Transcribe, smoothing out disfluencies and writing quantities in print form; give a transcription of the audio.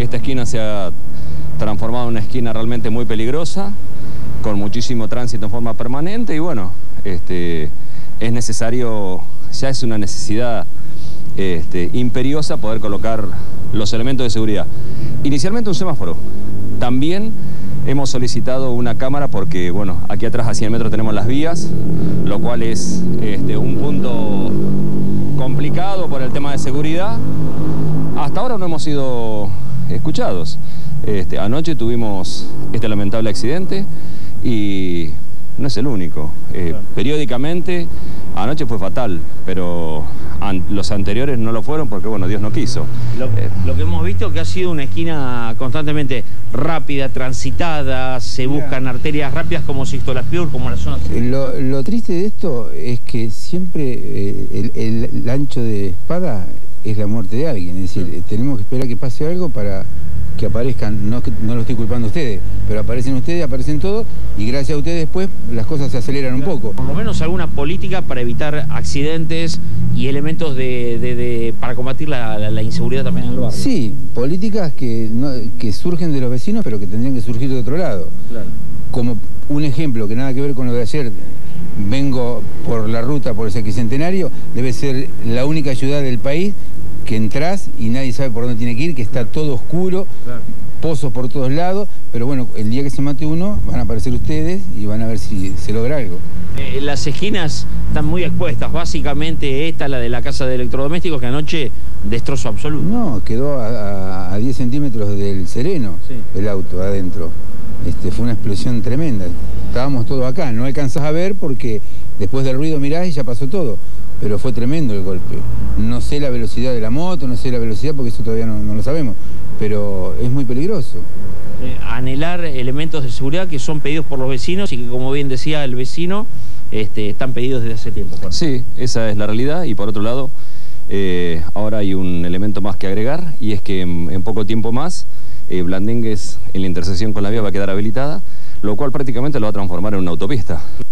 esta esquina se ha transformado en una esquina realmente muy peligrosa, con muchísimo tránsito en forma permanente y bueno, es necesario, ya es una necesidad imperiosa poder colocar los elementos de seguridad. Inicialmente un semáforo. También hemos solicitado una cámara porque, bueno, aquí atrás a 100 metros tenemos las vías, lo cual es un punto complicado por el tema de seguridad. Hasta ahora no hemos sido escuchados. Anoche tuvimos este lamentable accidente y no es el único. Periódicamente, anoche fue fatal, pero los anteriores no lo fueron porque, bueno, Dios no quiso. Lo que hemos visto que ha sido una esquina constantemente rápida, transitada, se buscan arterias rápidas como Sixto-Las Piur, como la zona... Lo triste de esto es que siempre el ancho de espada es la muerte de alguien, es decir, tenemos que esperar que pase algo para que aparezcan, no lo estoy culpando a ustedes, pero aparecen ustedes, aparecen todos, y gracias a ustedes después las cosas se aceleran un poco. Por lo menos alguna política para evitar accidentes y elementos para combatir la inseguridad también en el barrio. Sí, políticas que surgen de los vecinos, pero que tendrían que surgir de otro lado. Claro. Como un ejemplo que nada que ver con lo de ayer, vengo por la ruta por el Sesquicentenario, debe ser la única ciudad del país que entras y nadie sabe por dónde tiene que ir, que está todo oscuro, pozos por todos lados, pero bueno, el día que se mate uno van a aparecer ustedes y van a ver si se logra algo. Las esquinas están muy expuestas, básicamente esta, la de la casa de electrodomésticos, que anoche destrozo absoluto. No, quedó a 10 centímetros del sereno, sí, el auto adentro. Fue una explosión tremenda. Estábamos todos acá, no alcanzás a ver porque después del ruido mirás y ya pasó todo. Pero fue tremendo el golpe. No sé la velocidad de la moto, no sé la velocidad porque eso todavía no lo sabemos, pero es muy peligroso. Anhelar elementos de seguridad que son pedidos por los vecinos y que, como bien decía el vecino, están pedidos desde hace tiempo. Sí, esa es la realidad y por otro lado, ahora hay un elemento más que agregar y es que en poco tiempo más Blandengues en la intersección con la vía va a quedar habilitada, lo cual prácticamente lo va a transformar en una autopista.